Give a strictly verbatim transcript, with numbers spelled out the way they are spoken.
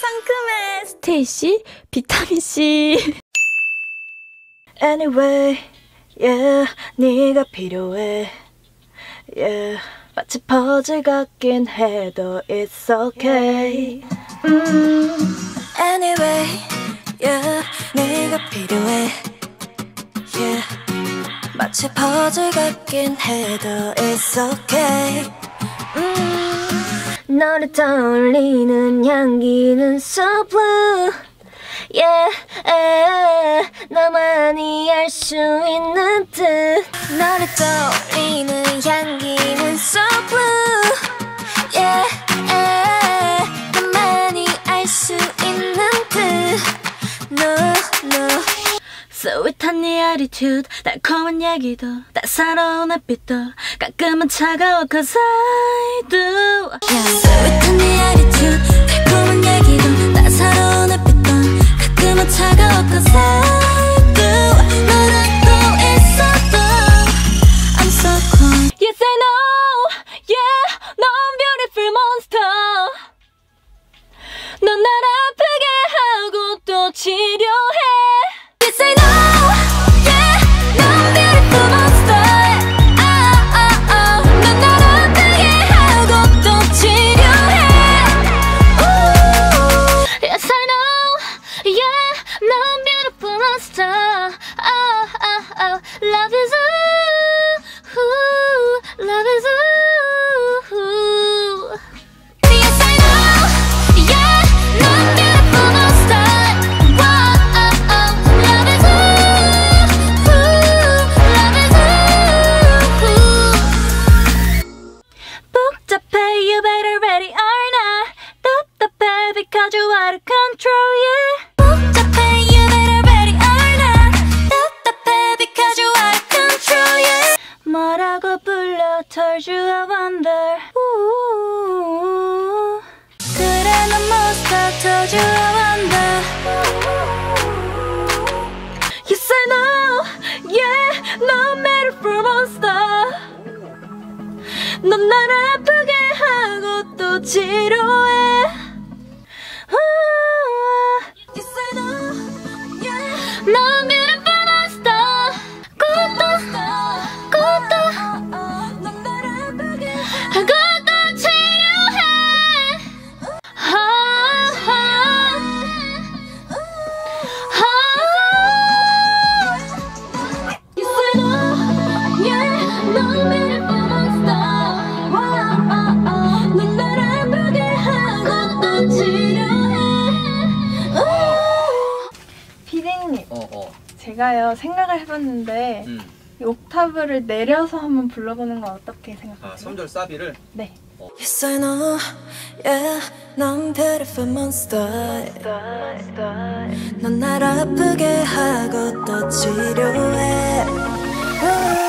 상큼해. 스테이씨 비타민C. Anyway, yeah, 네가 필요해. Yeah, 마치 퍼즐 같긴 해도 it's okay. 음. Anyway, yeah, 네가 필요해. Yeah, 마치 퍼즐 같긴 해도 it's okay. 음. 너를 떠올리는 향기는 so blue. Yeah, yeah, 너만이 알 수 있는 듯. 너를 떠올리는 향기는 so blue. Yeah, yeah, 너만이 알 수 있는 듯. No, no. 소윗한 네 attitude, 달콤한 얘기도 따사로운 햇빛도 가끔은 차가워 cause I do. Yeah. 소윗한 네 attitude, 달콤한 얘기도 따사로운 햇빛도 가끔은 차가워 cause I do. 너는 또 있어도 I'm so cool. Yes I know, yeah, 넌 beautiful monster. 넌 날 아프게 하고 또 치료해. Yes I know, yeah, 넌 beautiful monster. Oh, oh, oh. 넌 날 아프게 하고 또 치료해. Ooh. Yes I know, yeah, 넌 beautiful monster. Oh, oh, oh. Love is ooh, ooh. Love is ooh. Yes I know, yeah, 넌 beautiful monster. You better ready or not. 답답해 because you out of control, yeah. 복잡해, you better ready or not. 답답해 because you out of control, yeah. 뭐라고 불러 told you I wonder. Ooh. 그래 넌 monster told you I wonder. Yes I know, yeah, 넌 beautiful monster. 넌 날 아프게 하고 또 치료해. Yes I know, yeah. 넌 beautiful monster. 꽃도 꽃도 넌 날 아프게 하고 또 치료해. Yes I know, yeah, 넌 beautiful monster. 피디님, 어, 어. 제가요 생각을 해봤는데 음. 이 옥타브를 내려서 한번 불러보는 건 어떻게 생각하세요? 아, 손절 사비를? 네. 어. Yes I know, yeah, 넌 beautiful monster. 넌 날 아프게 하고 또 치료해.